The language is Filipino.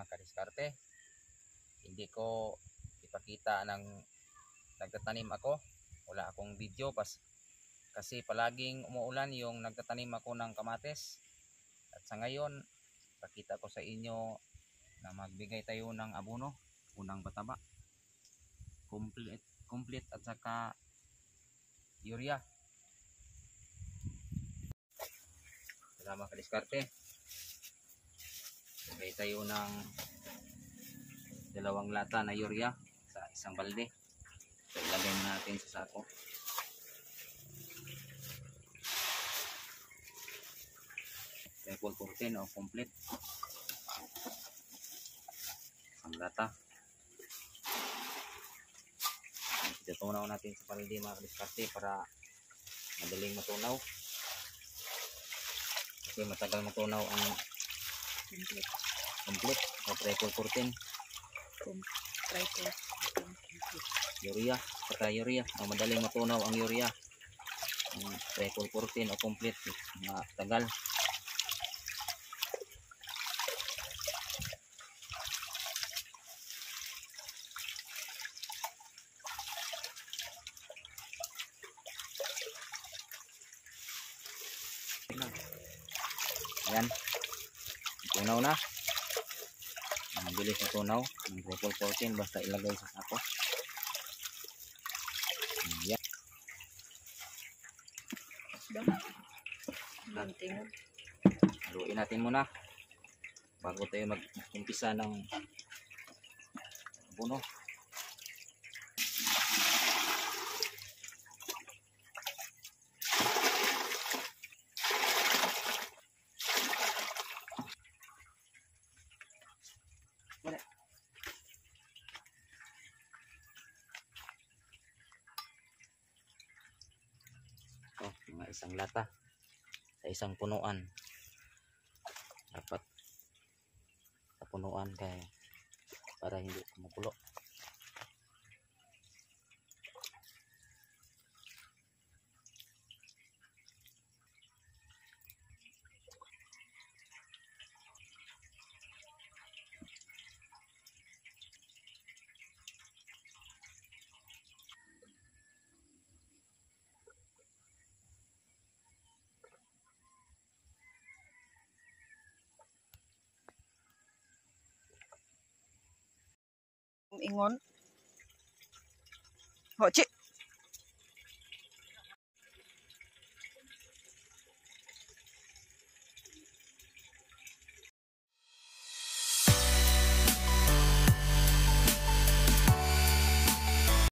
mga kadiskarte. Hindi ko ipakita ng nagtatanim ako. Wala akong video kasi palaging umuulan yung nagtatanim ako ng kamatis. At sa ngayon, pakita ko sa inyo na magbigay tayo ng abono, unang pataba, complete at saka urea. Salamat kadiskarte. Bigay tayo ng 2 lata na urea sa isang balde. So, ilagay natin sa sako. Triple 14 o complete. Isang lata. Itutunaw natin sa balde mga kadiskarte para madaling matunaw. Kasi matagal matunaw ang complete o triple 14. Urea, saka urea. Madaling matunaw ang urea. Triple 14 o complete. Matagal. Ayan. Tunaw na. Bilis na tunaw. Ang triple 14 basta ilagay sa sako. Ayan. Haluin natin muna bago tayo mag-umpisa ng abono. Mga isang lata sa isang punuan, dapat sa punuan para hindi kumukulo. Ingon. Ho, Ci.